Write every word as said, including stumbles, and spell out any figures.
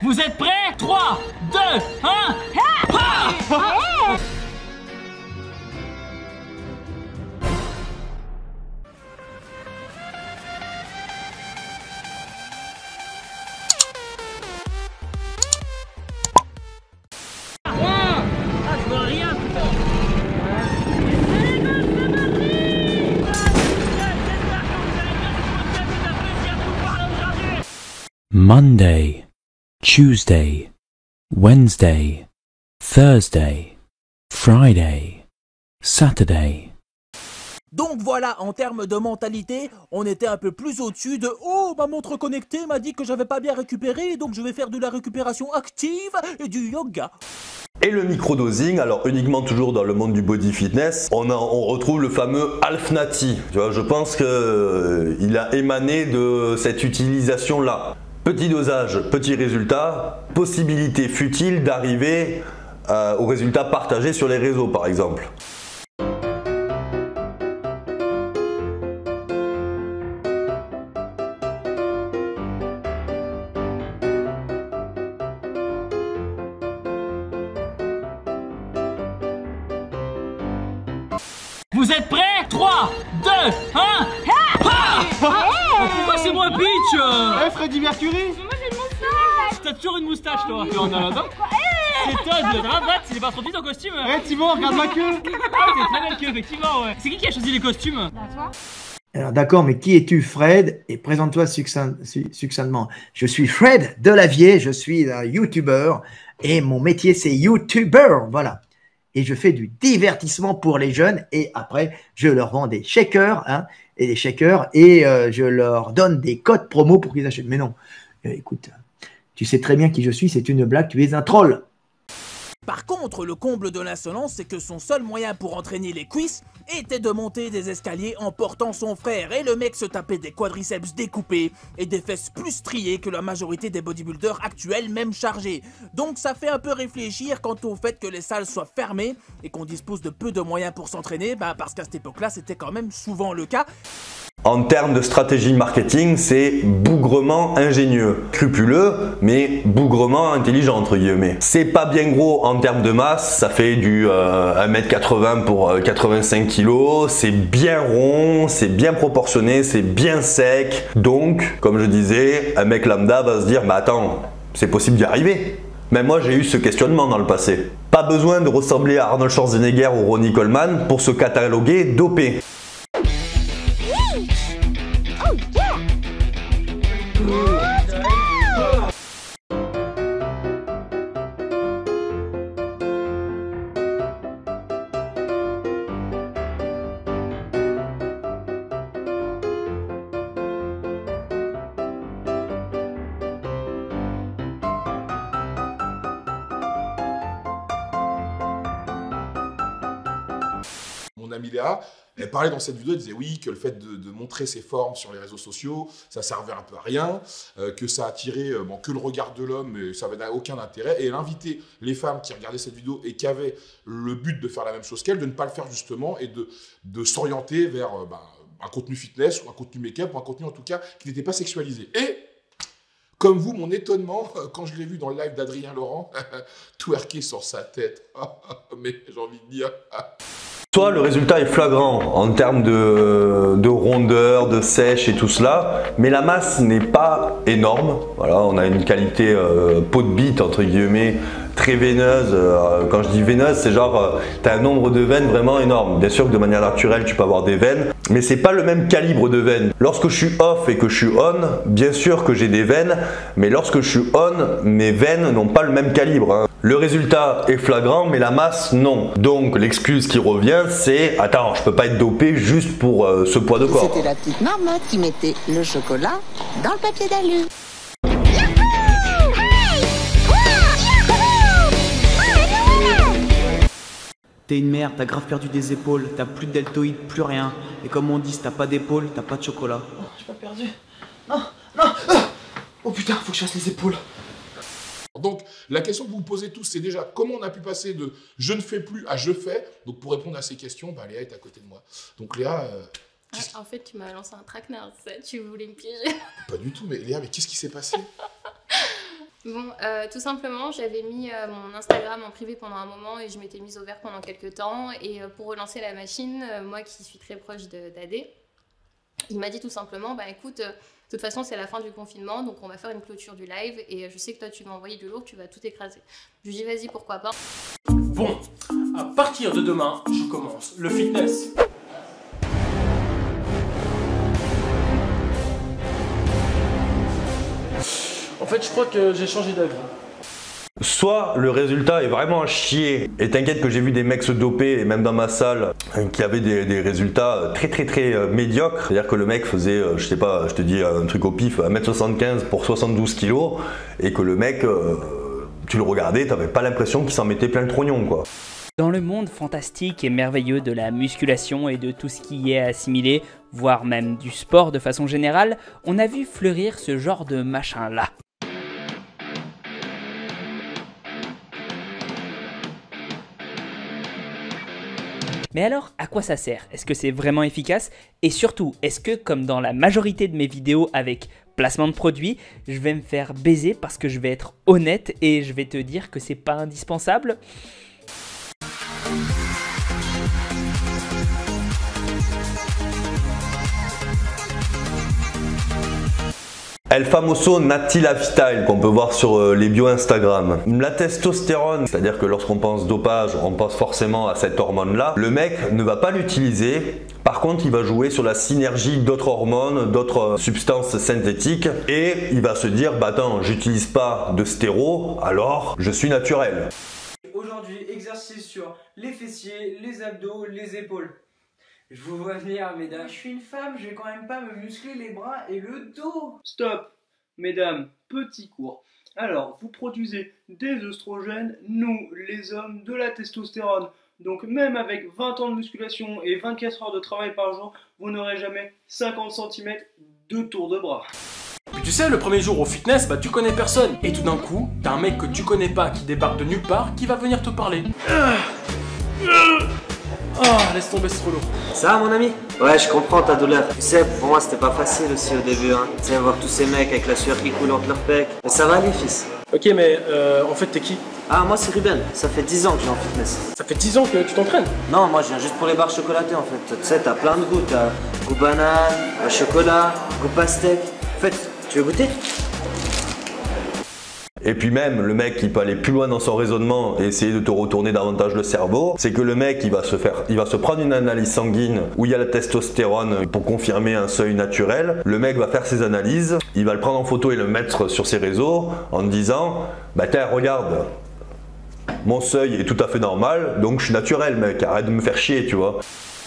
Vous êtes prêts? trois, deux, un. Ah! Monday, Tuesday, Wednesday, Thursday, Friday, Saturday. Donc voilà, en termes de mentalité, on était un peu plus au-dessus de « Oh, ma montre connectée m'a dit que j'avais pas bien récupéré, donc je vais faire de la récupération active et du yoga ». Et le microdosing, alors uniquement toujours dans le monde du body fitness, on, a, on retrouve le fameux Half Natty. Tu vois, je pense qu'il euh, a émané de cette utilisation-là. Petit dosage, petit résultat, possibilité futile d'arriver euh, au résultat partagé sur les réseaux par exemple. Vous êtes prêts? trois, deux, un. Ah! Pourquoi c'est moi Peach? Eh, Freddy Mercury. Moi j'ai une moustache. T'as toujours une moustache toi. Tu en as là-dedans? C'est Todd, Rabat, c'est pas trop petit ton costume. Eh, Thibaut, regarde ma queue. Ah, c'est très belle queue, effectivement, ouais. C'est qui qui a choisi les costumes? Bah toi. Alors d'accord, mais qui es-tu, Fred? Et présente-toi succinctement. Je suis Fred Delavier, je suis un YouTuber et mon métier c'est YouTuber, voilà. Et je fais du divertissement pour les jeunes et après je leur vends des shakers, hein, et des shakers et euh, je leur donne des codes promo pour qu'ils achètent. Mais non, euh, écoute, tu sais très bien qui je suis, c'est une blague, tu es un troll. Par contre, le comble de l'insolence, c'est que son seul moyen pour entraîner les cuisses était de monter des escaliers en portant son frère. Et le mec se tapait des quadriceps découpés et des fesses plus striées que la majorité des bodybuilders actuels, même chargés. Donc ça fait un peu réfléchir quant au fait que les salles soient fermées et qu'on dispose de peu de moyens pour s'entraîner, bah parce qu'à cette époque-là, c'était quand même souvent le cas. En termes de stratégie marketing, c'est bougrement ingénieux. Scrupuleux, mais bougrement intelligent entre guillemets. C'est pas bien gros en termes de masse, ça fait du euh, un mètre quatre-vingts pour euh, quatre-vingt-cinq kilos, c'est bien rond, c'est bien proportionné, c'est bien sec. Donc, comme je disais, un mec lambda va se dire, bah attends, c'est possible d'y arriver. Même moi j'ai eu ce questionnement dans le passé. Pas besoin de ressembler à Arnold Schwarzenegger ou Ronnie Coleman pour se cataloguer dopé. Mon amie Léa, elle parlait dans cette vidéo, elle disait oui, que le fait de, de montrer ses formes sur les réseaux sociaux, ça servait un peu à rien, euh, que ça attirait euh, bon, que le regard de l'homme, mais ça n'avait aucun intérêt. Et elle invitait les femmes qui regardaient cette vidéo et qui avaient le but de faire la même chose qu'elle, de ne pas le faire justement et de, de s'orienter vers euh, ben, un contenu fitness ou un contenu make-up ou un contenu en tout cas qui n'était pas sexualisé. Et comme vous, mon étonnement, quand je l'ai vu dans le live d'Adrien Laurent, twerker sur sa tête, mais j'ai envie de dire... Soit le résultat est flagrant en termes de, de rondeur, de sèche et tout cela, mais la masse n'est pas énorme. Voilà, on a une qualité euh, peau de bite entre guillemets très veineuse. Euh, quand je dis veineuse, c'est genre euh, tu as un nombre de veines vraiment énorme. Bien sûr que de manière naturelle tu peux avoir des veines, mais c'est pas le même calibre de veines. Lorsque je suis off et que je suis on, bien sûr que j'ai des veines, mais lorsque je suis on, mes veines n'ont pas le même calibre, hein. Le résultat est flagrant, mais la masse, non. Donc, l'excuse qui revient, c'est « Attends, je peux pas être dopé juste pour euh, ce poids de corps. » C'était la petite marmotte qui mettait le chocolat dans le papier d'alu. T'es une merde, t'as grave perdu des épaules, t'as plus de deltoïdes, plus rien. Et comme on dit, si t'as pas d'épaule, t'as pas de chocolat. Oh, j'ai pas perdu. Non, non. Oh putain, faut que je fasse les épaules. Donc, la question que vous vous posez tous, c'est déjà comment on a pu passer de « je ne fais plus » à « je fais ». Donc, pour répondre à ces questions, bah, Léa est à côté de moi. Donc, Léa... Euh, ah, en fait, tu m'as lancé un traquenard, tu voulais me piéger. Pas du tout, mais Léa, mais qu'est-ce qui s'est passé? Bon, euh, tout simplement, j'avais mis euh, mon Instagram en privé pendant un moment et je m'étais mise au vert pendant quelques temps. Et euh, pour relancer la machine, euh, moi qui suis très proche d'A D, il m'a dit tout simplement, bah écoute, euh, de toute façon c'est la fin du confinement, donc on va faire une clôture du live et euh, je sais que toi tu vas envoyer du lourd, tu vas tout écraser. Je lui dis vas-y, pourquoi pas. Bon, à partir de demain, je commence le fitness. En fait, je crois que j'ai changé d'avis. Soit le résultat est vraiment à chier, et t'inquiète que j'ai vu des mecs se doper, et même dans ma salle, qui avaient des, des résultats très très très euh, médiocres. C'est-à-dire que le mec faisait, euh, je sais pas, je te dis un truc au pif, un mètre soixante-quinze pour soixante-douze kilos, et que le mec, euh, tu le regardais, t'avais pas l'impression qu'il s'en mettait plein le trognon, quoi. Dans le monde fantastique et merveilleux de la musculation et de tout ce qui y est assimilé, voire même du sport de façon générale, on a vu fleurir ce genre de machin-là. Mais alors, à quoi ça sert? Est-ce que c'est vraiment efficace? Et surtout, est-ce que, comme dans la majorité de mes vidéos avec placement de produits, je vais me faire baiser parce que je vais être honnête et je vais te dire que c'est pas indispensable? El famoso Nati Lifestyle qu'on peut voir sur euh, les bio Instagram. La testostérone, c'est-à-dire que lorsqu'on pense dopage, on pense forcément à cette hormone-là. Le mec ne va pas l'utiliser. Par contre, il va jouer sur la synergie d'autres hormones, d'autres substances synthétiques et il va se dire, bah attends, j'utilise pas de stéro, alors je suis naturel. Aujourd'hui, exercice sur les fessiers, les abdos, les épaules. Je vous vois venir, mesdames. Je suis une femme, je vais quand même pas me muscler les bras et le dos. Stop, mesdames, petit cours. Alors, vous produisez des œstrogènes, nous, les hommes, de la testostérone. Donc même avec vingt ans de musculation et vingt-quatre heures de travail par jour, vous n'aurez jamais cinquante centimètres de tour de bras. Puis tu sais, le premier jour au fitness, bah tu connais personne. Et tout d'un coup, t'as un mec que tu connais pas qui débarque de nulle part qui va venir te parler. Oh, laisse tomber, c'est trop lourd. Ça va mon ami? Ouais, je comprends ta douleur. Tu sais, pour moi c'était pas facile aussi au début, hein. Tu sais, voir tous ces mecs avec la sueur qui coule entre leurs pecs. Mais ça va aller, fils. Ok, mais euh, en fait, t'es qui? Ah, moi c'est Ruben. Ça fait dix ans que je suis en fitness. Ça fait dix ans que tu t'entraînes? Non, moi je viens juste pour les barres chocolatées en fait. Tu sais, t'as plein de goûts. T'as goût banane, goût chocolat, goût pastèque. En fait, tu veux goûter? Et puis même, le mec qui peut aller plus loin dans son raisonnement et essayer de te retourner davantage le cerveau, c'est que le mec il va se faire, il va se prendre une analyse sanguine où il y a la testostérone pour confirmer un seuil naturel. Le mec va faire ses analyses, il va le prendre en photo et le mettre sur ses réseaux en disant, bah tiens regarde, mon seuil est tout à fait normal, donc je suis naturel mec, arrête de me faire chier, tu vois.